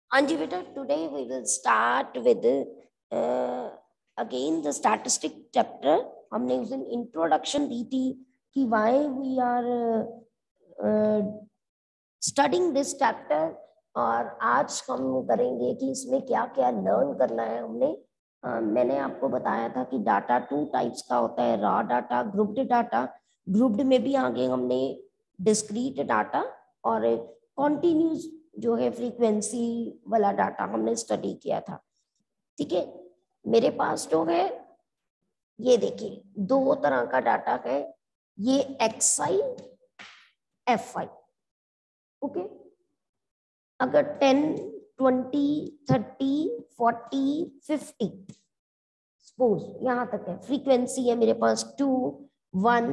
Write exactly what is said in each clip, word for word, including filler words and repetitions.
हाँ जी बेटा, today we will start with again the statistic chapter. हमने उस दिन इंट्रोडक्शन दी थी कि why we are studying this chapter, और आज हम करेंगे कि इसमें क्या क्या लर्न करना है। हमने uh, मैंने आपको बताया था कि डाटा टू टाइप्स का होता है, raw data, grouped data. Grouped में भी आगे हमने डिस्क्रीट डाटा और कॉन्टिन्यूस जो है फ्रीक्वेंसी वाला डाटा हमने स्टडी किया था। ठीक है, मेरे पास जो है ये देखिए दो तरह का डाटा है, ये x i F i. Okay, अगर ten twenty thirty forty fifty suppose यहां तक है, फ्रीक्वेंसी है मेरे पास टू वन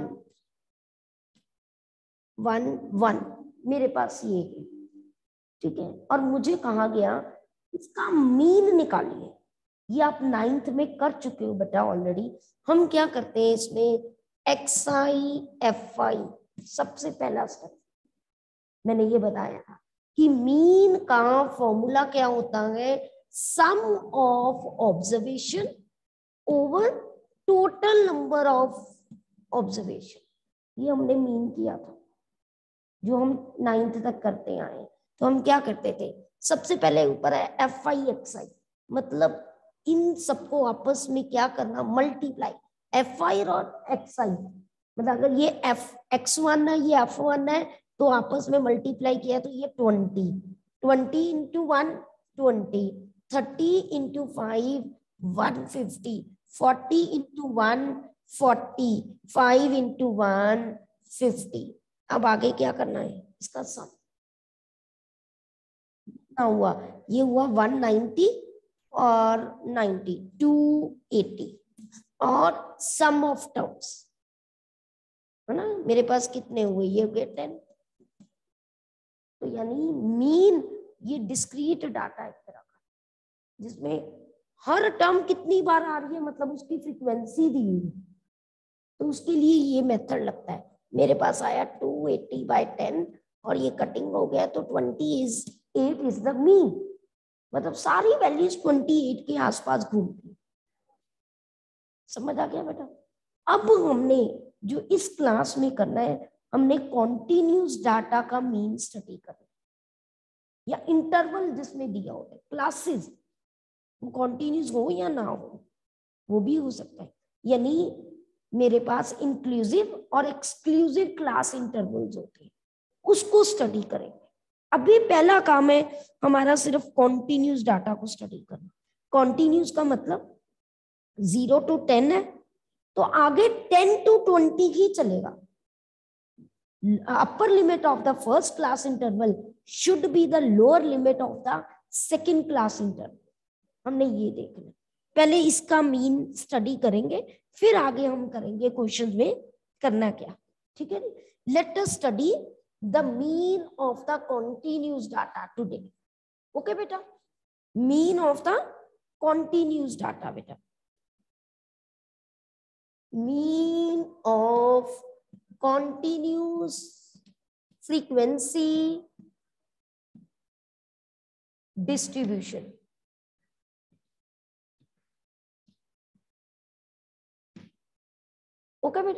वन वन, मेरे पास ये है। ठीक है, और मुझे कहा गया इसका मीन निकालिए। ये आप नाइन्थ में कर चुके हो बेटा ऑलरेडी। हम क्या करते हैं इसमें, एक्स आई एफ आई सबसे पहला स्टेप मैंने ये बताया था कि मीन का फॉर्मूला क्या होता है, sum of observation over total number of observation. ये हमने मीन किया था जो हम नाइन्थ तक करते आए। तो हम क्या करते थे, सबसे पहले ऊपर है एफ आई एक्स आई, मतलब इन सबको आपस में क्या करना, मल्टीप्लाई। एफ आई और एक्स आई, मतलब अगर ये एफ एक्स वन है ये एफ वन है तो आपस में मल्टीप्लाई किया तो ये twenty, twenty into one twenty, thirty into five one fifty, forty into one forty, five into one fifty. अब आगे क्या करना है, इसका सम कितना हुआ, ये हुआ वन नाइन्टी और नाइन्टी, टू एटी, और सम ऑफ टर्म्स है ना, मेरे पास कितने हुए, ये हो गए टेन। तो यानी मीन ये डिस्क्रीट डाटा एक तरह का, जिसमें हर टर्म कितनी बार आ रही है, मतलब उसकी फ्रीक्वेंसी दी हुई, तो उसके लिए ये मेथड लगता है। मेरे पास आया टू एटी बाय टेन और ये कटिंग हो गया तो twenty is eight is the mean, मतलब सारी वैल्यूज ट्वेंटी एट के आसपास घूमती। समझ आ गया बेटा। अब हमने जो इस क्लास में करना है, हमने कॉन्टिन्यूस डाटा का मीन स्टडी करना है, या इंटरवल जिसमें दिया होता है, क्लासेस कॉन्टिन्यूस हो या ना हो वो भी हो सकता है। यानी मेरे पास इंक्लूसिव और एक्सक्लूसिव क्लास इंटरवल्स होते हैं, उसको स्टडी करेंगे। अभी पहला काम है हमारा सिर्फ कॉन्टिन्यूस डाटा को स्टडी करना। कॉन्टिन्यूस का मतलब जीरो टू टेन है तो आगे टेन टू ट्वेंटी ही चलेगा। Upper limit of the first class interval should be the lower limit of the second class interval. हमने ये देखना, पहले इसका मीन स्टडी करेंगे, फिर आगे हम करेंगे क्वेश्चन में करना क्या। ठीक है, let us study the mean of the continuous data today. Okay बेटा, mean of the continuous data बेटा, mean of continuous frequency distribution. Okay बेटा,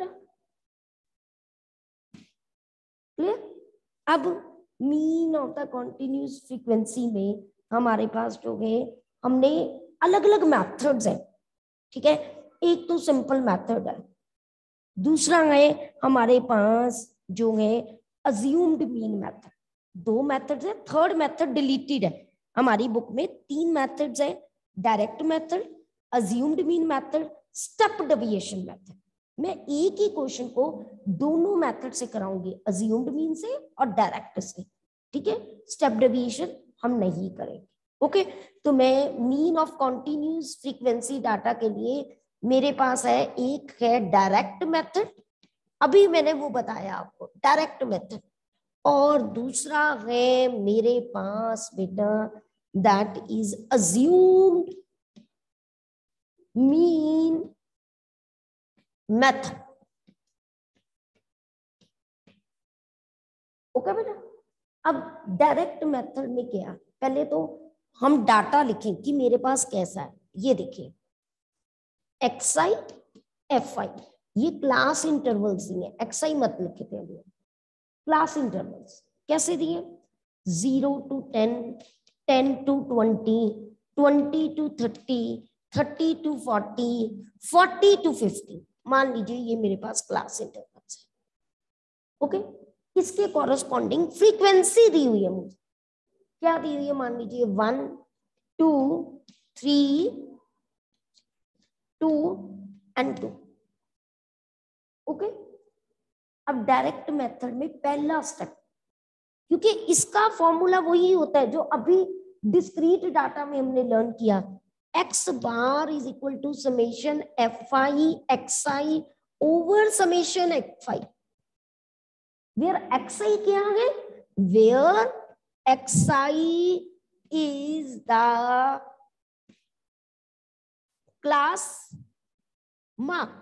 क्लियर। अब mean of the continuous frequency में हमारे पास जो है, हमने अलग अलग मेथड्स हैं। ठीक है, एक तो सिंपल मेथड है, दूसरा है हमारे पास जो है अज्यूम्ड मीन मेथड। दो मेथड्स है, थर्ड मेथड डिलीटेड है। हमारी बुक में तीन मेथड्स है, direct method, assumed mean method, step deviation method. मैं एक ही क्वेश्चन को दोनों मेथड से कराऊंगी, अज्यूम्ड मीन से और डायरेक्ट से। ठीक है, स्टेप डेविएशन हम नहीं करेंगे। ओके, तो मैं mean of continuous frequency data के लिए मेरे पास है, एक है डायरेक्ट मेथड, अभी मैंने वो बताया आपको डायरेक्ट मेथड, और दूसरा है मेरे पास बेटा that is assumed mean method. Okay बेटा, अब डायरेक्ट मेथड में क्या, पहले तो हम डाटा लिखें कि मेरे पास कैसा है। ये देखिए एक्स आई एफ आई, ये क्लास इंटरवल्स दिए, एक्स आई मत लिखे थे अभी, क्लास इंटरवल्स कैसे दिए, zero to ten, ten to twenty, twenty to thirty, thirty to forty, forty to fifty. मान लीजिए ये मेरे पास क्लास इंटरवल्स है। ओके, इसके कॉरस्पॉन्डिंग फ्रीक्वेंसी दी हुई है मुझे, क्या दी हुई है, मान लीजिए one two three two and two. Okay, अब डायरेक्ट मेथड में पहला स्टेप, क्योंकि इसका फॉर्मूला वही होता है जो अभी डिस्क्रीट डाटा में हमने लर्न किया, x bar is equal to summation F i x i over summation F i, where x i क्या है, where x i is the class mark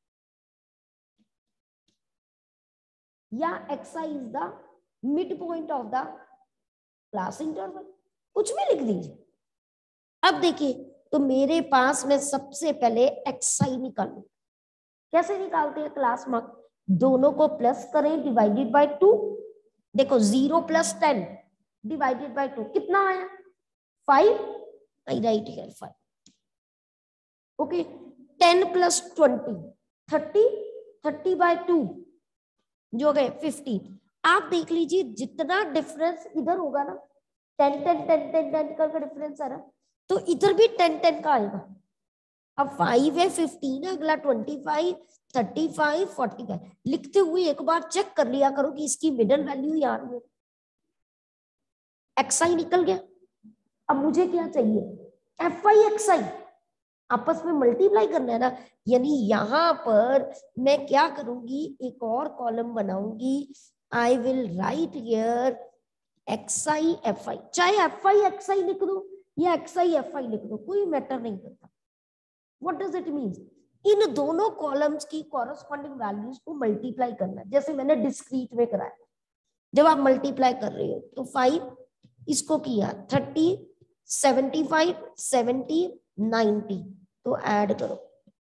या x i is the mid point of the class interval, कुछ भी लिख दीजिए। अब देखिए तो मेरे पास में सबसे पहले एक्स आई निकालू, कैसे निकालते हैं क्लास मार्क, दोनों को प्लस करें डिवाइडेड बाय टू, देखो zero plus ten divided by two कितना आया, five, I write here five. Okay, ten plus twenty thirty, thirty by two जो गए फिफ्टी। आप देख लीजिए जितना डिफरेंस इधर होगा ना, ten ten ten ten ten का डिफरेंस आ रहा, तो इधर भी टेन टेन का आएगा। अब फाइव है, फिफ्टीन है, अगला twenty five, thirty five, forty five. लिखते हुए एक बार चेक कर लिया करो कि इसकी मिडल वैल्यू यहाँ है, एक्स आई निकल गया। अब मुझे क्या चाहिए, एफ आई एक्स आई आपस में मल्टीप्लाई करना है ना, यानी यहां पर मैं क्या करूंगी, एक और कॉलम बनाऊंगी, I will write here x i F i, चाहे एफ आई एक्स आई लिख दो या एक्स आई एफ आई लिख दो, कोई मैटर नहीं करता। व्हाट डज इट मीन, इन दोनों कॉलम्स की कॉरस्पॉन्डिंग वैल्यूज को मल्टीप्लाई करना, जैसे मैंने डिस्क्रीट में कराया। जब आप मल्टीप्लाई कर रहे हो तो फाइव, इसको किया thirty, seventy five, seventy, ninety, तो ऐड करो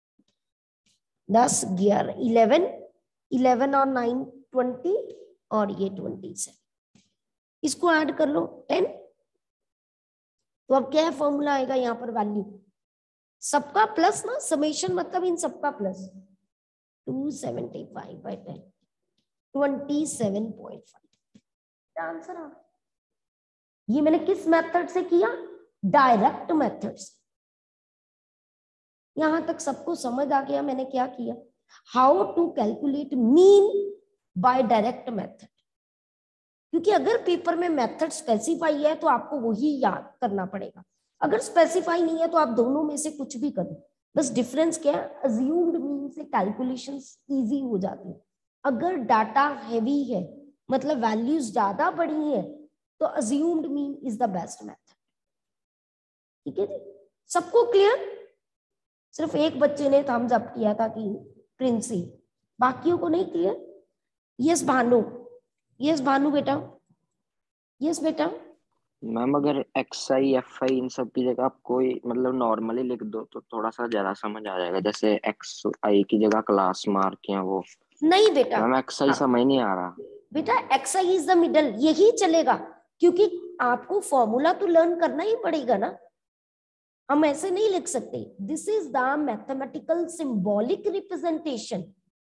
दस, ग्यारह, इलेवन, इलेवन और नाइन ट्वेंटी, और ये ट्वेंटी सेवन, इसको ऐड कर लो टेन। तो अब क्या फॉर्मूला आएगा यहाँ पर, वैल्यू सबका प्लस ना, समेशन मतलब इन सबका plus, two seventy five by ten, twenty seven point five answer आ। ये मैंने किस मेथड से किया, डायरेक्ट मेथड से। यहां तक सबको समझ आ गया मैंने क्या किया, how to calculate mean by direct method. क्योंकि अगर पेपर में मेथड स्पेसिफाई है तो आपको वही याद करना पड़ेगा, अगर स्पेसिफाई नहीं है तो आप दोनों में से कुछ भी करो। बस डिफरेंस क्या है, अज्यूम्ड मीन से कैलकुलेशंस इजी हो जाती है। अगर डाटा हैवी है, मतलब वैल्यूज ज्यादा बड़ी है, तो assumed mean is the best method. ठीक है जी, सबको क्लियर? सिर्फ एक बच्चे ने थम्स अप किया था कि प्रिंसी, बाकियों को नहीं clear? Yes Bhanu, yes Bhanu बेटा, यस बेटा। मैम अगर एक्स आई एफ आई इन सब की जगह आप कोई मतलब नॉर्मली लिख दो तो थोड़ा सा ज्यादा समझ आ जाएगा, जैसे एक्स आई की जगह क्लास मार्क या वो। नहीं बेटा, मैम एक्स आई समझ नहीं आ रहा बेटा x i is the middle, यही चलेगा, क्योंकि आपको फॉर्मूला तो लर्न करना ही पड़ेगा ना, हम ऐसे नहीं लिख सकते। This is the mathematical symbolic representation.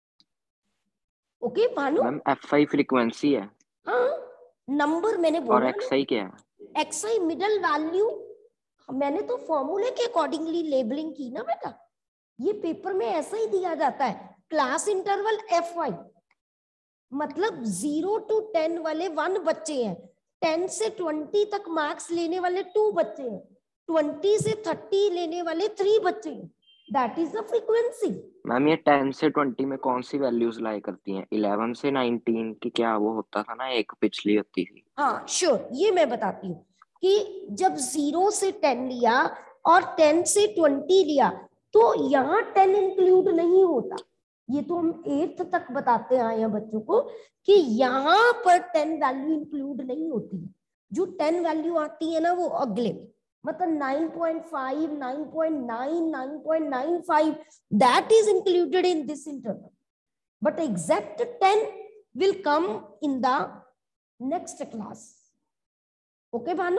Okay Bhanu? Ma'am f i frequency है, हाँ, नंबर मैंने बोला, और एक्स आई क्या है? एक्स आई मिडल वैल्यू, मैंने तो फॉर्मूले के अकॉर्डिंगली लेबलिंग की ना बेटा, ये पेपर में ऐसा ही दिया जाता है। क्लास इंटरवल एफ आई मतलब जीरो टू टेन वाले वन बच्चे हैं, टेन से ट्वेंटी तक मार्क्स लेने वाले टू बच्चे हैं, ट्वेंटी से थर्टी लेने वाले थ्री बच्चे हैं, that is the frequency. Ma'am ये टेन से ट्वेंटी में कौन सी वैल्यूज लाई करती हैं, इलेवन से नाइनटीन की क्या वो होता था ना, एक पिछली होती थी। हाँ श्योर, ये मैं बताती हूँ कि जब जीरो से टेन लिया और टेन से ट्वेंटी लिया तो यहाँ टेन इंक्लूड नहीं होता, ये तो हम एट्थ तक बताते आए हैं बच्चों को कि यहाँ पर टेन वैल्यू इंक्लूड नहीं होती है, जो टेन वैल्यू आती है ना वो अगले में, मतलब nine point five, nine point nine, nine point nine five, that is included in this interval, but exact ten will come in the next class. Okay Bhanu?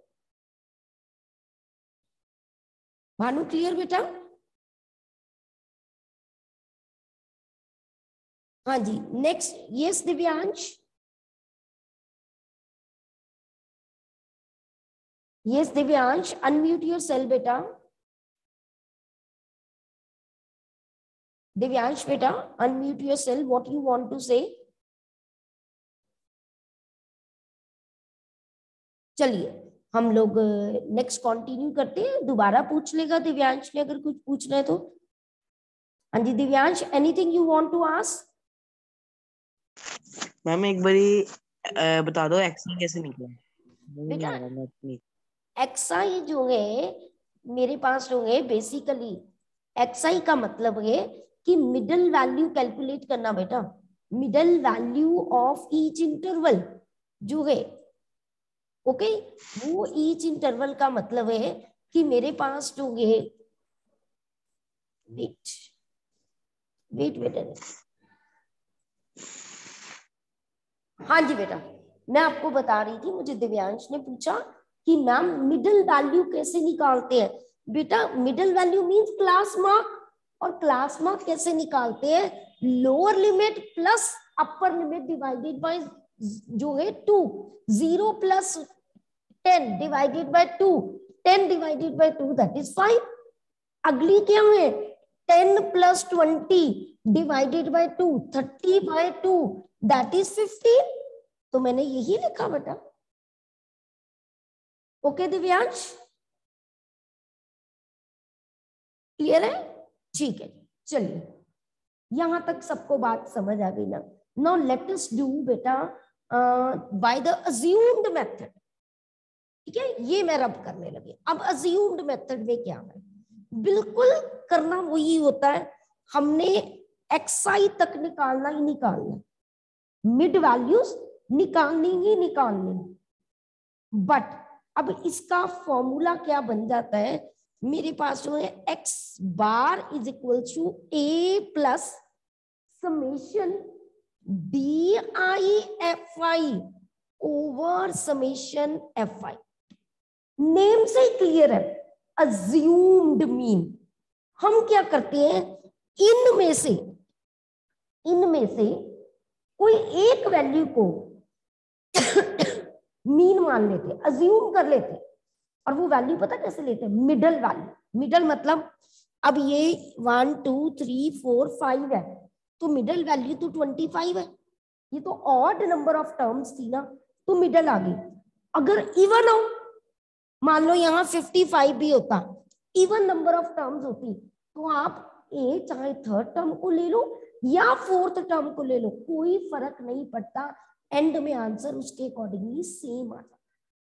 Bhanu clear बेटा? हाँ जी, next. Yes Divyansh. Yes, Divyansh, unmute yourself, beta. Divyansh, beta, unmute yourself. What you want to say? चलिए हम लोग next continue करते हैं. दोबारा पूछ लेगा दिव्यांश ने अगर कुछ पूछना है तो. हाँ जी Divyansh, anything you want to ask? Ma'am एक बारी बता दो एक्स कैसे निकला. बेटा एक्सआई जो है मेरे पास जो है बेसिकली एक्सआई का मतलब है कि मिडल वैल्यू कैलकुलेट करना बेटा. Middle value of each interval जो है, ओके, वो ईच इंटरवल का मतलब है कि मेरे पास जो है वेट वेट बेटा. हाँ जी बेटा, मैं आपको बता रही थी, मुझे दिव्यांश ने पूछा कि मैम मिडिल वैल्यू कैसे निकालते हैं. बेटा middle value means class mark, और क्लास मार्क कैसे निकालते हैं? Lower limit plus upper limit divided by जो है two. Zero plus ten divided by two, ten divided by two that is five. अगली क्या है? Ten plus twenty divided by two, thirty by two that is fifteen. तो मैंने यही लिखा बेटा. ओके दिव्यांश, क्लियर है? ठीक है, चलिए यहां तक सबको बात समझ आ गई ना. नाउ लेट अस डू बेटा बाय द अज्यूम्ड मेथड. ठीक है, ये मैं रब करने लगी. अब अज्यूम्ड मेथड में क्या है? बिल्कुल करना वही होता है, हमने एक्सआई तक निकालना ही निकालना, मिड वैल्यूज निकालनी ही निकालनी. बट अब इसका फॉर्मूला क्या बन जाता है? मेरे पास जो है x bar is equal to a plus summation D I F i over summation F i. Name से क्लियर है, अज्यूम्ड मीन. हम क्या करते हैं, इनमें से इनमें से कोई एक वैल्यू को मीन मान लेते, अज्यूम कर लेते, और वो वैल्यू पता कैसे लेते हैं? Middle value. मिडल मतलब अब ये one two three four five है, तो मिडल वैल्यू तो ट्वेंटी फाइव है. ये तो ऑड नंबर ऑफ टर्म्स थी ना, तो मिडल आ गई. अगर इवन हो, मान लो यहाँ फिफ्टी फाइव भी होता, इवन नंबर ऑफ टर्म्स होती, तो आप ए चाहे थर्ड टर्म को ले लो या फोर्थ टर्म को ले लो, कोई फर्क नहीं पड़ता. एंड में आंसर उसके अकॉर्डिंगली सेम आ जाता.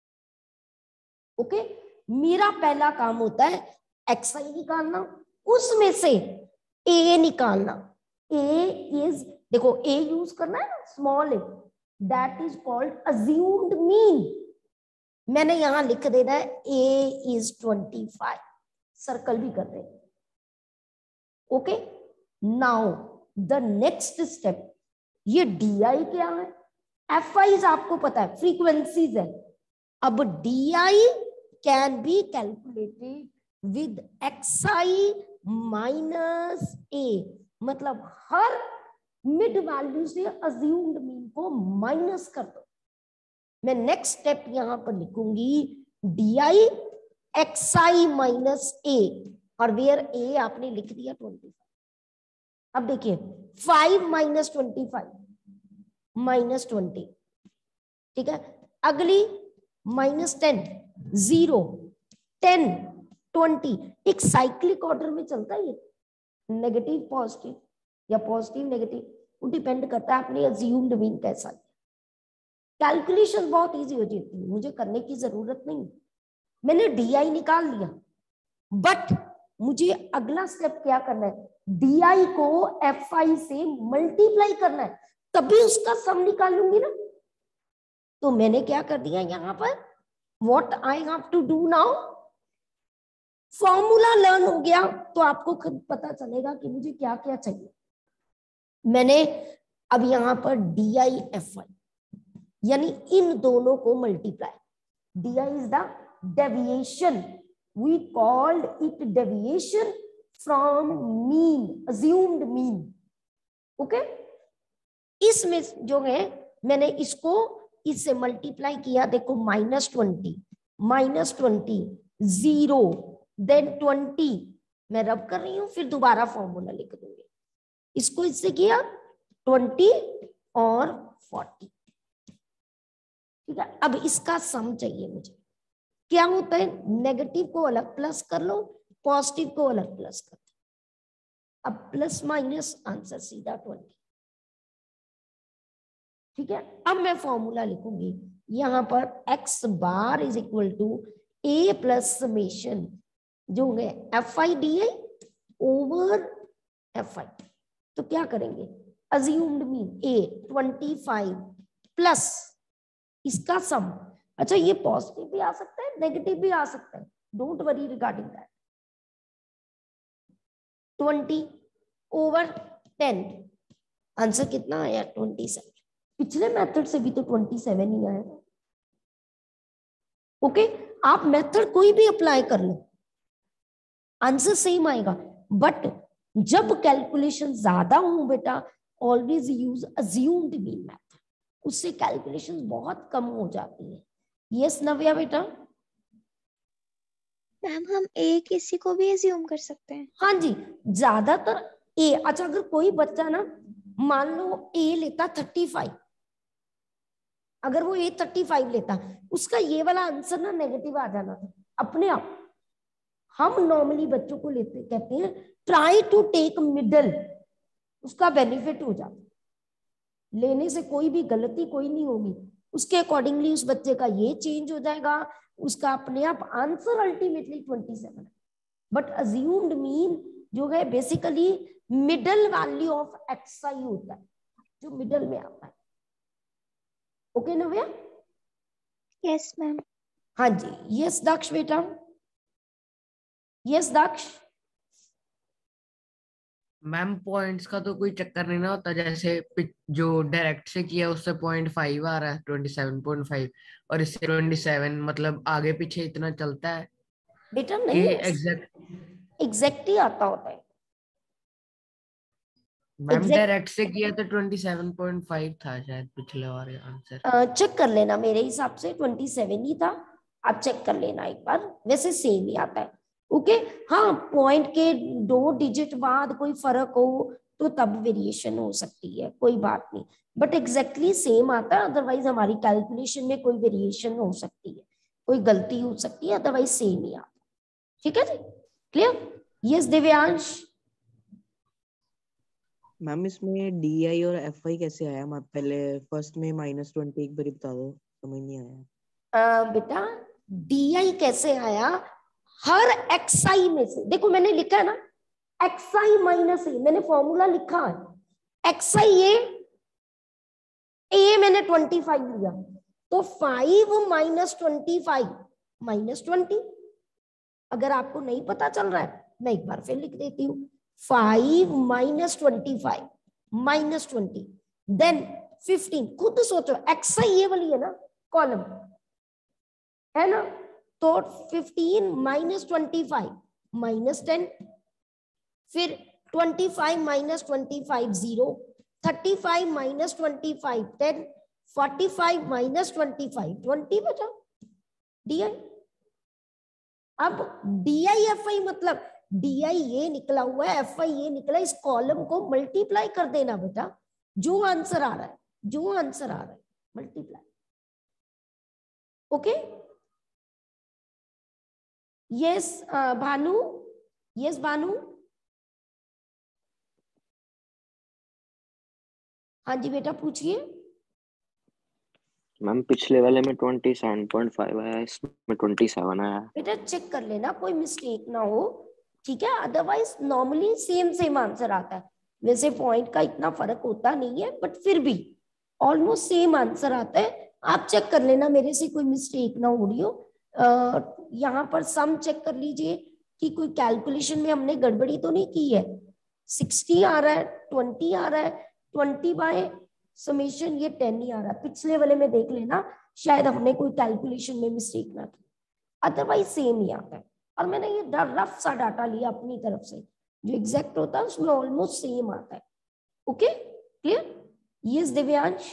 ओके, मेरा पहला काम होता है एक्स आई निकालना, उसमें से ए निकालना. ए इज, देखो ए यूज करना है ना, small a, that is called assumed mean. मैंने यहां लिख देना है a is twenty five, circle भी कर दे. Okay, now the next step, ये डी आई क्या है? एफ आई आपको पता है फ्रीक्वेंसीज है. अब d i can be calculated with x i minus a, मतलब हर मिड वैल्यू से अज्यूम्ड मीन को माइनस कर दो. मैं नेक्स्ट स्टेप यहां पर लिखूंगी d i x i minus a, और वेयर ए आपने लिख दिया ट्वेंटी फाइव. अब देखिए five minus twenty five minus twenty, ठीक है. अगली minus ten, zero, ten, twenty. एक साइक्लिक ऑर्डर में चलता है ये, नेगेटिव पॉजिटिव या पॉजिटिव नेगेटिव, वो डिपेंड करता है आपने अज्यूम्ड मीन कैसा. कैलकुलेशन बहुत इजी हो जाती है, मुझे करने की जरूरत नहीं. मैंने डी आई निकाल लिया, बट मुझे अगला स्टेप क्या करना है? डी आई को एफ आई से मल्टीप्लाई करना है, तभी उसका सम निकालूंगी ना. तो मैंने क्या कर दिया यहां पर, what I have to do now, formula learn हो गया तो आपको खुद पता चलेगा कि मुझे क्या क्या चाहिए। मैंने अब यहां पर डी आई एफ आई यानी इन दोनों को multiply, d i is the deviation, we called it deviation from mean, assumed mean. Okay, इसमें जो है मैंने इसको इससे मल्टीप्लाई किया, देखो minus twenty, minus twenty, zero, then twenty, मैं रब कर रही हूं, फिर दोबारा फॉर्मूला लिख दूंगी। इसको इससे किया ट्वेंटी और फोर्टी, ठीक है। अब इसका सम चाहिए मुझे। क्या होता है, नेगेटिव को अलग प्लस कर लो, पॉजिटिव को अलग प्लस कर दो। अब प्लस माइनस आंसर सीधा ट्वेंटी, ठीक है। अब मैं फॉर्मूला लिखूंगी यहां पर x bar is equal to a plus summation जो है f I D I over f i. तो क्या करेंगे, assumed mean a twenty five plus इसका सम। अच्छा, ये पॉजिटिव भी आ सकता है, नेगेटिव भी आ सकता है, don't worry regarding that. Twenty over ten, answer कितना आया, ट्वेंटी सेवन। पिछले मेथड से भी तो ट्वेंटी सेवन ही आया। ओके, आप मेथड कोई भी अप्लाई कर लो, आंसर सेम आएगा। बट जब कैलकुलेशन ज्यादा हो बेटा, always use assumed mean method, उससे कैलकुलेशन बहुत कम हो जाती है। यस नव्या बेटा? मैम हम ए किसी को भी अज्यूम कर सकते हैं? हाँ जी, ज्यादातर ए। अच्छा, अगर कोई बच्चा ना मान लो ए लेता थर्टी फाइव, अगर वो ए थर्टी फाइव लेता, उसका ये वाला आंसर ना नेगेटिव आ जाना था अपने आप। हम नॉर्मली बच्चों को लेते कहते हैं ट्राई टू टेक मिडल, उसका बेनिफिट हो जाता। लेने से कोई भी गलती कोई नहीं होगी, उसके अकॉर्डिंगली उस बच्चे का ये चेंज हो जाएगा, उसका अपने आप आंसर अल्टीमेटली ट्वेंटी सेवन है। बट अज्यूम्ड मीन जो है basically middle value of x i होता है, जो मिडल में आता है। ओके नव्या? Yes ma'am. हाँ जी, यस दक्ष बेटा? यस दक्ष? मैम पॉइंट्स का तो कोई चक्कर नहीं ना होता, जैसे पिच- जो डायरेक्ट से किया उससे पॉइंट फाइव आ रहा है, ट्वेंटी सेवन पॉइंट फाइव, और इससे ट्वेंटी सेवन, मतलब आगे पीछे इतना चलता है बेटा कि नहीं, एग्जैक्ट। एग्जैक्ट ही आता होता है। मैम Exact- डायरेक्ट से किया तो ट्वेंटी सेवन पॉइंट फाइव था शायद पिछले बार आंसर। चेक कर लेना, मेरे हिसाब से ट्वेंटी सेवन ही था, आप चेक कर लेना एक बार, वैसे सेम ही आता है। ओके, हाँ पॉइंट के दो डिजिट बाद कोई फर्क हो तो तब वेरिएशन हो सकती है, कोई बात नहीं, बट एग्जैक्टली सेम आता है। अदरवाइज हमारी कैलकुलेशन में कोई वेरिएशन हो सकती है, कोई गलती हो सकती है, अदरवाइज सेम ही आता है। ठीक है जी, क्लियर? यस दिव्यांश? मैम इसमें डी आई और एफ आई कैसे आया? मैं पहले फर्स्ट में माइनस ट्वेंटी एक बार बता दो, समझ नहीं आया। uh, बेटा डी आई कैसे आया, हर एक्स आई में से, देखो मैंने लिखा है ना एक्स आई माइनस ए, मैंने फॉर्मूला लिखा है एक्स आई ए, ए मैंने ट्वेंटी फाइव लिया, तो five minus twenty five minus twenty. अगर आपको नहीं पता चल रहा है मैं एक बार फिर लिख देती हूँ, five minus twenty five minus twenty, then fifteen. खुद सोचो एक्स आई ये वाली है ना कॉलम, है ना, तो fifteen minus twenty five minus ten, फिर twenty five minus twenty five zero, thirty five minus twenty five ten, forty five minus twenty five twenty बचा डी आई। अब डी आई एफ आई मतलब D I ये निकला हुआ है, f i ये निकला, इस कॉलम को मल्टीप्लाई कर देना बेटा, जो आंसर आ रहा है, जो आंसर आ रहा है multiply. Okay, yes Bhanu? Yes Bhanu? हाँ जी बेटा पूछिए। मैम पिछले वाले में ट्वेंटी सेवन पॉइंट फाइव आया, इसमें ट्वेंटी सेवन आया। बेटा चेक कर लेना कोई मिस्टेक ना हो, ठीक है, otherwise normally same same answer आता है। वैसे पॉइंट का इतना फर्क होता नहीं है, बट फिर भी ऑलमोस्ट सेम आंसर आता है। आप चेक कर लेना मेरे से कोई मिस्टेक ना हो रही हो। यहाँ पर सम चेक कर लीजिए, कि कोई कैलकुलेशन में हमने गड़बड़ी तो नहीं की है। सिक्सटी आ रहा है, ट्वेंटी आ रहा है, ट्वेंटी बाय समेशन ये टेन ही आ रहा है। पिछले वाले में देख लेना, शायद हमने कोई कैलकुलेशन में मिस्टेक ना की, अदरवाइज सेम ही आता है। और मैंने ये रफ सा डाटा लिया अपनी तरफ से, जो एग्जैक्ट होता है उसमें ऑलमोस्ट सेम आता है। Okay clear? Yes Divyansh.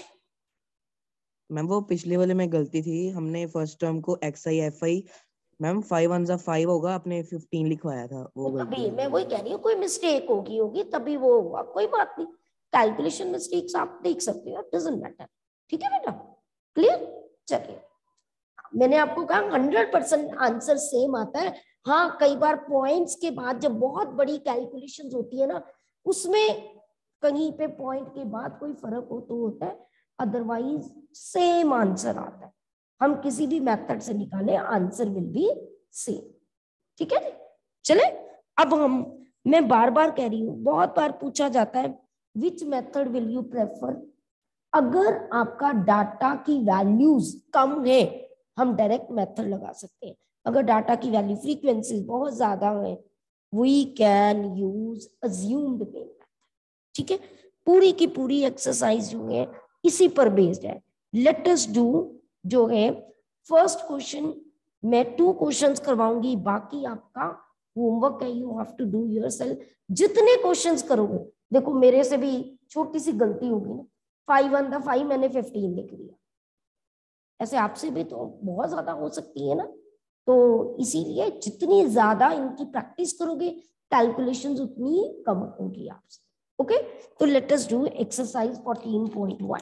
Ma'am वो पिछले वाले में गलती थी, हमने फर्स्ट टर्म को x i F i ma'am five one जा फाइव होगा, आपने फिफ्टीन लिखवाया था, वो गलती तभी मैं वही कह रही हूँ, कोई मिस्टेक होगी होगी तभी वो हुआ, कोई बात नहीं, कैलकुलेशन मिस्टेक्स आप देख सकते हो, डजंट मैटर। ठीक है बेटा, क्लियर? चलिए, मैंने आपको कहा हंड्रेड परसेंट आंसर सेम आता है। हाँ, कई बार पॉइंट्स के बाद जब बहुत बड़ी कैलकुलेशन होती है ना, उसमें कहीं पे पॉइंट के बाद कोई फर्क हो तो होता है, अदरवाइज सेम आंसर आता है। हम किसी भी मेथड से निकाले आंसर विल बी सेम। ठीक है, चले अब हम, मैं बार बार कह रही हूँ, बहुत बार पूछा जाता है which method will you prefer. अगर आपका डाटा की वैल्यूज कम है, हम डायरेक्ट मेथड लगा सकते हैं। अगर डाटा की वैल्यू फ्रीक्वेंसी बहुत ज्यादा है, we can use assumed mean method. ठीक है, पूरी की पूरी एक्सरसाइज जो है इसी पर बेस्ड है। लेट अस डू जो है फर्स्ट क्वेश्चन, मैं टू क्वेश्चंस करवाऊंगी, बाकी आपका होमवर्क है, you have to do yourself. जितने क्वेश्चंस करोगे, देखो मेरे से भी छोटी सी गलती होगी ना, फाइव वन था फाइव मैंने फिफ्टीन लिख दिया, ऐसे आपसे भी तो बहुत ज्यादा हो सकती है ना। तो इसीलिए जितनी ज्यादा इनकी प्रैक्टिस करोगे, कैलकुलेशंस उतनी कम होगी आपसे। ओके, तो let us do exercise fourteen point one.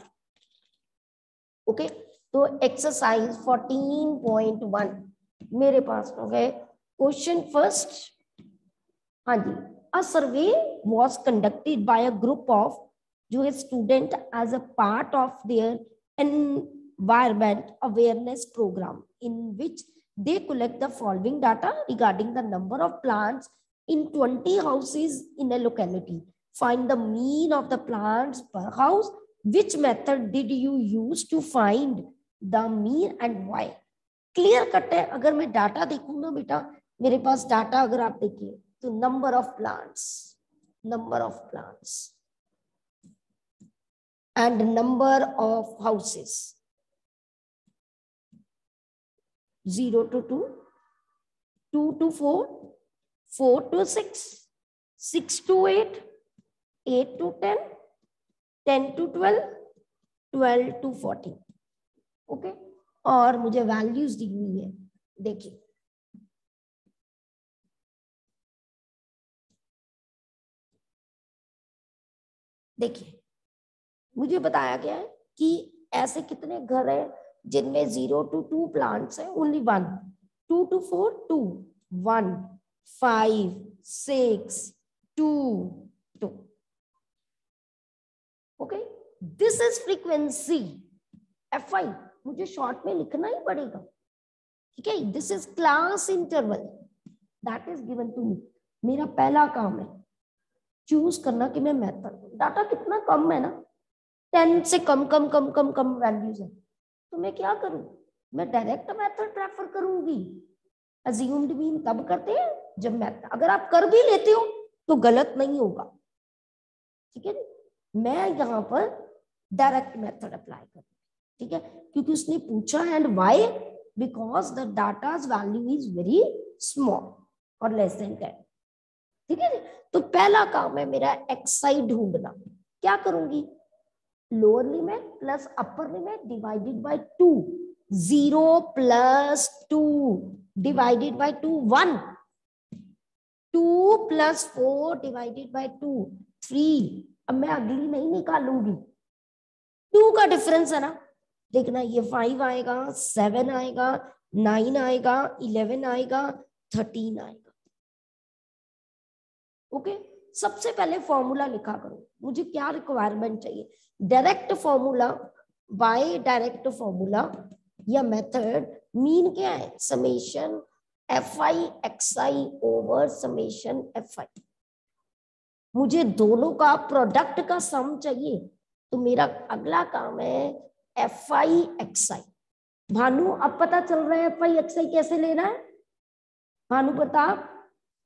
Okay, तो एक्सरसाइज फोर्टीन पॉइंट वन मेरे पास हो गए। क्वेश्चन फर्स्ट, हाँ जी, a survey was conducted by a group of जो है student as a part of their environment awareness program in which they collect the following data regarding the number of plants in twenty houses in a locality. Find the mean of the plants per house. Which method did you use to find the mean and why? Clear cut है। अगर मैं data देखूं ना बेटा, मेरे पास data अगर आप देखिए तो number of plants, number of प्लांट्स एंड नंबर ऑफ हाउसेस, zero to two, two to four, four to six, six to eight, eight to ten, ten to twelve, twelve to fourteen. Okay, और मुझे वैल्यूज दी हुई है, देखिए देखिए मुझे बताया गया है कि ऐसे कितने घर है जिनमें जीरो टू टू प्लांट्स है, only one, two to four two, one, five, six, two, two. Okay, this is frequency f i, मुझे शॉर्ट में लिखना ही पड़ेगा। ठीक है, this is class interval that is given to me. मेरा पहला काम है चूज करना कि मैं मेथड, डाटा कितना कम है ना, टेन से कम कम कम कम कम वैल्यूज है, तो मैं क्या करूं, मैं डायरेक्ट मेथड प्रेफर करूंगी। अज्यूम्ड मीन तब करते हैं जब मेथड, अगर आप कर भी लेते हो तो गलत नहीं होगा। ठीक है, मैं यहाँ पर डायरेक्ट मेथड अप्लाई करूँ। ठीक है, क्योंकि उसने पूछा and why, because the data's value is very small और लेस देन टेन। ठीक है, तो पहला काम है मेरा एक्सआई ढूंढना। क्या करूंगी, lower limit plus upper limit divided by two, zero plus two divided by two, one, two plus four divided by two, three. अब मैं अगली नहीं निकालूंगी, टू का डिफरेंस है ना, देखना ये फाइव आएगा, सेवन आएगा, नाइन आएगा, इलेवन आएगा, थर्टीन आएगा। Okay okay? सबसे पहले फॉर्मूला लिखा करो, मुझे क्या रिक्वायरमेंट चाहिए, direct formula, by direct formula या मेथड, मीन क्या है, summation F i x i over summation F i. मुझे दोनों का प्रोडक्ट का सम चाहिए, तो मेरा अगला काम है f i x i. Bhanu अब पता चल रहा है एफ आई एक्स आई कैसे लेना है, भानु प्रताप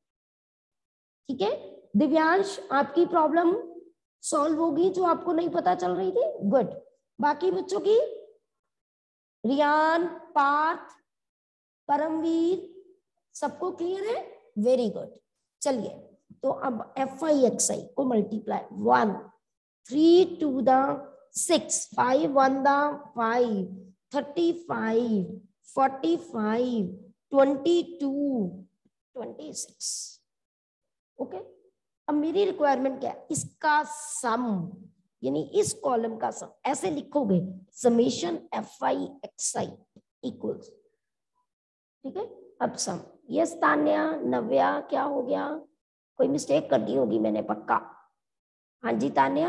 ठीक है दिव्यांश, आपकी प्रॉब्लम सॉल्व होगी जो आपको नहीं पता चल रही थी। गुड। बाकी बच्चों की, रियान, पार्थ, परमवीर, सबको क्लियर है? Very good. चलिए तो अब एफ आई एक्स आई को multiply, one three two the six, five one the five, thirty five, forty five, twenty two, twenty six. Okay, अब मेरी रिक्वायरमेंट क्या है? इसका सम, यानी इस कॉलम का सम ऐसे लिखोगे, summation F i x i equals, ठीक है। अब सम, यस तान्या, नव्या, क्या हो गया? कोई मिस्टेक कर दी होगी मैंने पक्का। हाँ जी तान्या।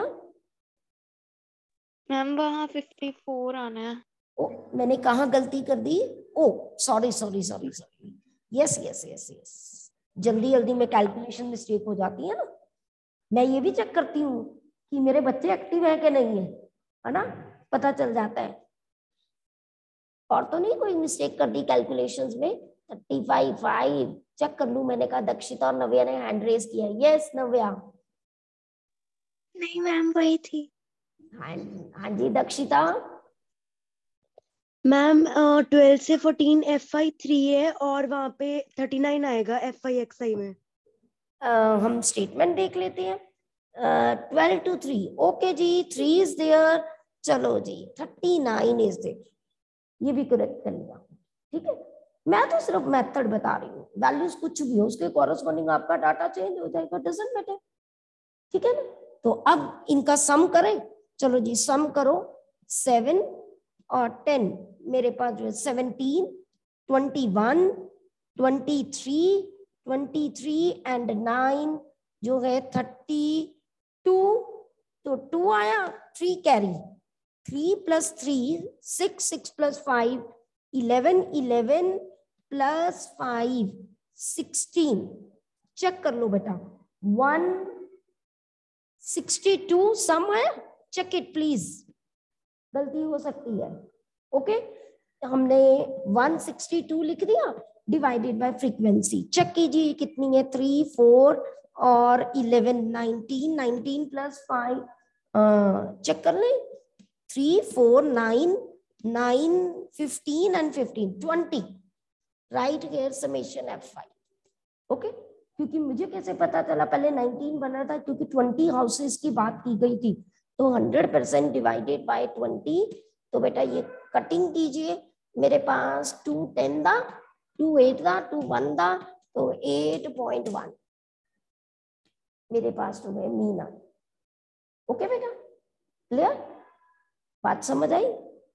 मैम वहाँ फिफ्टी फोर आना है। ओ, मैंने कहाँ गलती कर दी? Oh sorry sorry sorry sorry, yes yes yes yes, जल्दी जल्दी में कैलकुलेशन मिस्टेक हो जाती है ना। मैं ये भी चेक करती हूँ कि मेरे बच्चे एक्टिव है कि नहीं है, है ना, पता चल जाता है। और तो नहीं कोई मिस्टेक कर दी कैलकुलेशंस में? थर्टी फाइव फाइव चेक कर लूं। मैंने कहा दक्षिता और नव्या ने हैंड रेज किया। यस नव्या। नहीं मैम वही थी। हाँ हाँ जी दक्षिता। मैम ट्वेल्व से फोर्टीन एफ आई थ्री है और वहाँ पे थर्टी नाइन आएगा एफ आई एक्स आई में। uh, हम स्टेटमेंट देख लेते हैं। ट्वेल्व टू थ्री, ओके जी, थ्री इज देयर, चलो जी थर्टी नाइन इज देयर, ये भी करेक्ट कर लिया, ठीक है। मैं तो सिर्फ मेथड बता रही हूँ, वैल्यूज कुछ भी हो उसके कॉरेस्पॉन्डिंग आपका डाटा चेंज हो जाएगा, डजंट मैटर, ठीक है ना। तो अब इनका सम करें, चलो जी सम करो। सेवन और टेन मेरे पास जो है seventeen, twenty one, twenty three, twenty three and nine जो है थर्टी टू, तो टू आया, three carry, three plus three six, six plus five eleven, eleven plus five sixteen. Check कर लो बेटा, वन सिक्सटी टू सम है, check it please, गलती हो सकती है। ओके, हमने वन सिक्सटी टू लिख दिया डिवाइडेड बाय फ्रीक्वेंसी। चेक कीजिए कितनी है, थ्री, फोर और eleven, nineteen, nineteen plus five, check कर लें, three, four, nine, nine, fifteen and fifteen, twenty. Right here summation F five. Okay, क्योंकि मुझे कैसे पता चला? पहले नाइनटीन बना था क्योंकि ट्वेंटी हाउसेस की बात की गई थी, तो hundred percent divided by twenty. तो बेटा ये कटिंग कीजिए, मेरे पास टू टेन दा, टू एट दा, टू वन दा, तो एट पॉइंट वन मेरे पास तो है मीना। ओके बेटा, क्लियर? बात समझ आई?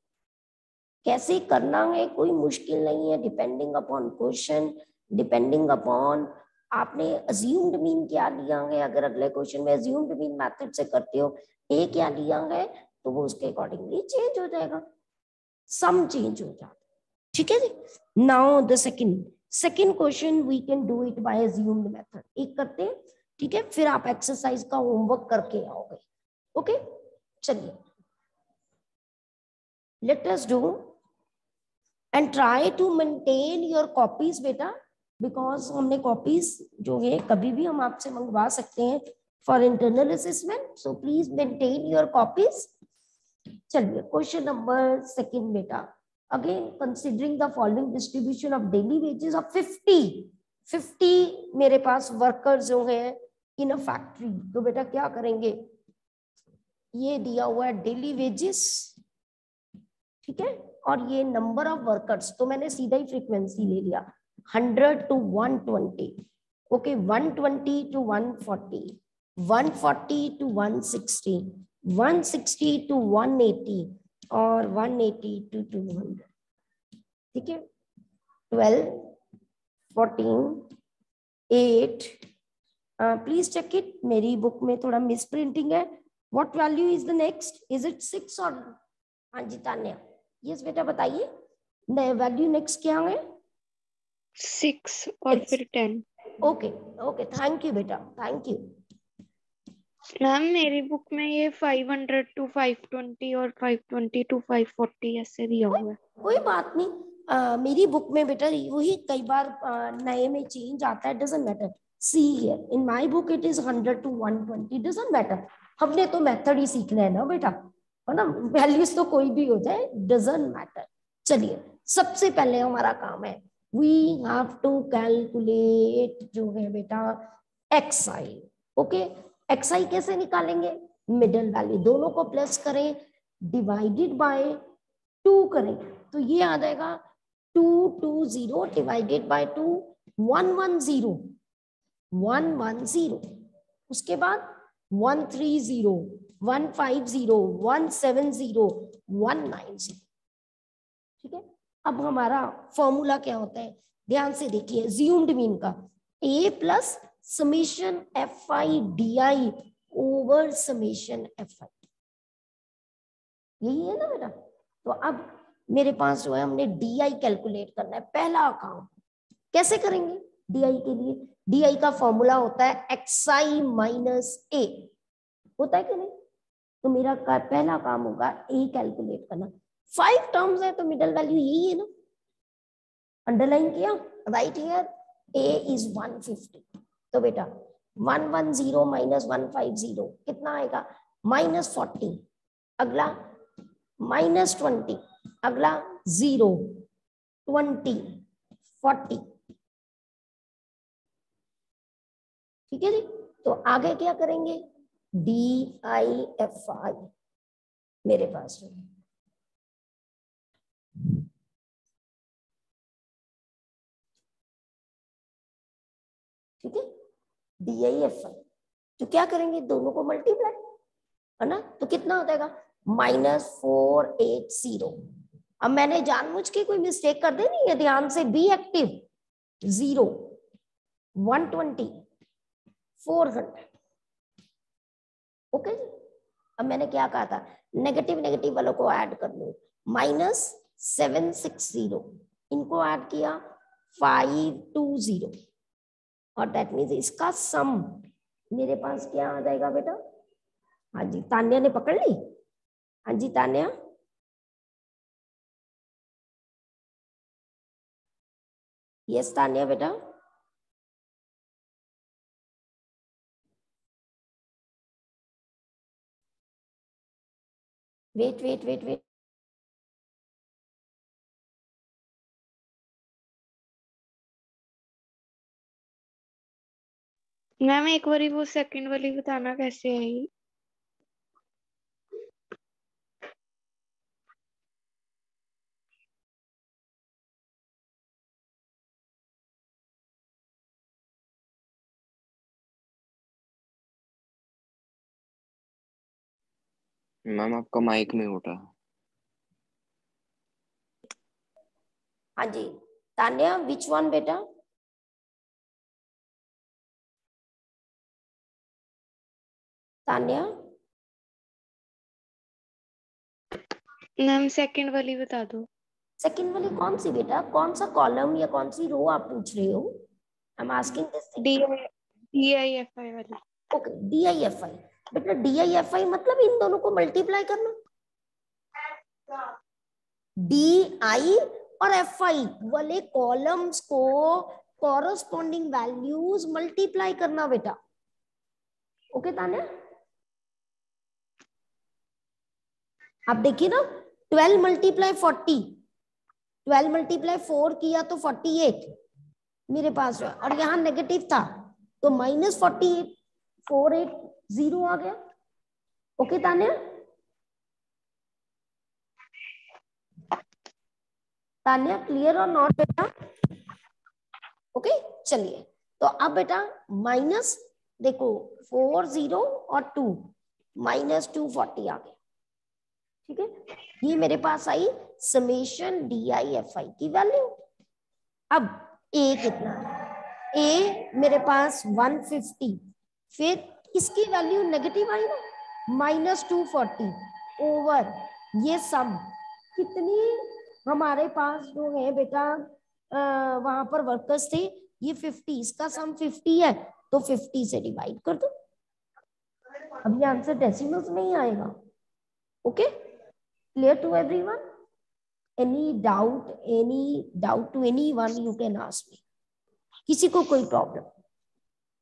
कैसे करना है कोई मुश्किल नहीं है, depending upon question, depending upon आपने अज्यूम्ड मीन क्या लिया है। अगर अगले क्वेश्चन में अज्यूम्ड मीन मेथड से करते हो ए क्या लिया है, तो वो उसके अकॉर्डिंगली चेंज हो जाएगा, सम चेंज हो जाता है, ठीक है जी। Now the second second question we can do it by assumed method. एक करते हैं, ठीक है, फिर आप एक्सरसाइज का होमवर्क करके आओगे। ओके, चलिए let us do and try to maintain your copies बेटा, because हमने copies जो है कभी भी हम आपसे मंगवा सकते हैं for internal assessment, so please maintain your copies। चलिए क्वेश्चन नंबर सेकंड बेटा, again considering the following distribution of daily wages of fifty, fifty मेरे पास वर्कर्स जो है इन अ फैक्ट्री, तो बेटा क्या करेंगे, ये दिया हुआ है डेली वेजेस, ठीक है, और ये नंबर ऑफ वर्कर्स, तो मैंने सीधा ही फ्रीक्वेंसी ले लिया, hundred to one twenty, okay, one twenty to one forty, one forty to one sixty, one sixty to one eighty और one eighty to two hundred, ठीक है। Twelve, fourteen, eight, please check it, मेरी book में थोड़ा misprinting है। What value is the next, is it six और, हाँ जी तान्या, यस बेटा बताइए, वैल्यू नेक्स्ट क्या है? सिक्स और Six. फिर ten. Okay okay, thank you बेटा, थैंक यू। मैम मेरी बुक में ये five hundred to five twenty और five twenty to five forty ऐसे दिया हुआ है। कोई बात नहीं, uh, मेरी बुक में बेटा वही कई बार uh, नए में चेंज आता है, doesn't matter, see here in my book it is hundred to one twenty, doesn't matter, हमने तो मेथड ही सीखना है ना बेटा, है ना, वैल्यूज तो कोई भी हो जाए, डजंट मैटर। चलिए सबसे पहले हमारा काम है वी हैव टू कैलकुलेट जो है बेटा x I. Okay, X I कैसे निकालेंगे, मिडल वैल्यू दोनों को प्लस करें, डिवाइडेड बाय टू करें, तो ये आ जाएगा two two zero divided by two, one one zero, one one zero, उसके बाद one three zero, one five zero, one seven zero, one nine zero. ठीक है, अब हमारा फॉर्मूला क्या होता है, ध्यान से देखिए, ज्यूम्ड मीन का A plus summation F I D I over summation F I, यही है ना बेटा। तो अब मेरे पास जो है हमने डी आई कैलकुलेट करना है, पहला काम कैसे करेंगे, डी आई के लिए डी आई का फॉर्मूला होता है एक्स आई माइनस ए, होता है कि नहीं, तो मेरा का, पहला काम होगा ए कैलकुलेट करना, फाइव टर्म्स है तो मिडल वैल्यू यही है ना, अंडरलाइन किया, right here A is one fifty, तो बेटा one one zero minus one five zero कितना आएगा, माइनस फोर्टी, अगला माइनस ट्वेंटी, अगला जीरो, ट्वेंटी, फोर्टी, ठीक है जी। तो आगे क्या करेंगे, डी आई एफ आई मेरे पास है, ठीक है, डी आई एफ आई, तो क्या करेंगे, दोनों को मल्टीप्लाई, है ना, तो कितना हो जाएगा, माइनस फोर एट जीरो। अब मैंने जानबूझ के कोई मिस्टेक कर दी नहीं है, ध्यान से, be active, zero, one twenty, four hundred, okay जी। अब मैंने क्या कहा था, नेगेटिव नेगेटिव वालों को ऐड कर लो, माइनस सेवन सिक्स जीरो, इनको ऐड किया फाइव टू जीरो, और दैट मीन्स इसका सम मेरे पास क्या आ जाएगा बेटा, हाँ जी तान्या ने पकड़ ली, हाँ जी तान्या, यस तान्या बेटा, wait wait wait wait, ma'am एक बारी वो सेकंड वाली बताना कैसे आई। मैम आपका माइक में उठा। हाँ जी तान्या, विच वन बेटा, तान्या, मैम सेकंड वाली बता दो। सेकंड वाली कौन सी बेटा, कौन सा कॉलम या कौन सी रो आप पूछ रहे हो, I am asking this thing. D I D I F I वाली। Okay, D I F I बेटा, डी आई एफ आई मतलब इन दोनों को मल्टीप्लाई करना, डी आई और एफ आई वाले कॉलम्स को कॉरस्पॉन्डिंग वैल्यूज मल्टीप्लाई करना बेटा, ओके तान्या। आप देखिए ना, twelve multiply forty, twelve multiply four किया तो फोर्टी एट मेरे पास है, और यहाँ नेगेटिव था तो minus forty eight, four eight zero आ गया, okay Tanya. Tanya clear or not बेटा, ओके चलिए। तो अब बेटा माइनस देखो फोर जीरो और टू, माइनस टू फोर्टी आ गया, ठीक है। ये मेरे पास I summation D I F I की वैल्यू। अब ए कितना है, ए मेरे पास वन फिफ्टी, फिर इसकी वैल्यू नेगेटिव आई ना, माइनस टू फोर्टी ओवर ये सम कितनी हमारे पास जो है बेटा वहां पर वर्कर्स थे ये फिफ्टी, इसका सम फिफ्टी है तो फिफ्टी से डिवाइड कर दो। अब ये आंसर डेसिमल्स में ही आएगा, okay clear to everyone, any doubt, any doubt to anyone you can ask me, किसी को कोई प्रॉब्लम,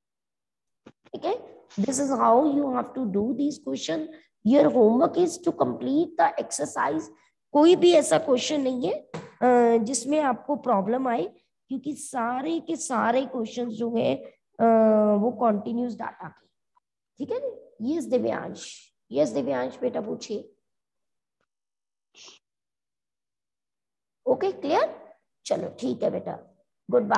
ठीक है, this is how you have to do this question. Your homework is to complete the exercise. कोई भी ऐसा question नहीं है जिसमें आपको प्रॉब्लम आए, क्योंकि सारे के सारे क्वेश्चन जो है वो कॉन्टिन्यूस डाटा के. ठीक है. यस दिव्यांश, यस दिव्यांश बेटा पूछिए. Okay clear. चलो ठीक है बेटा, गुड बाय.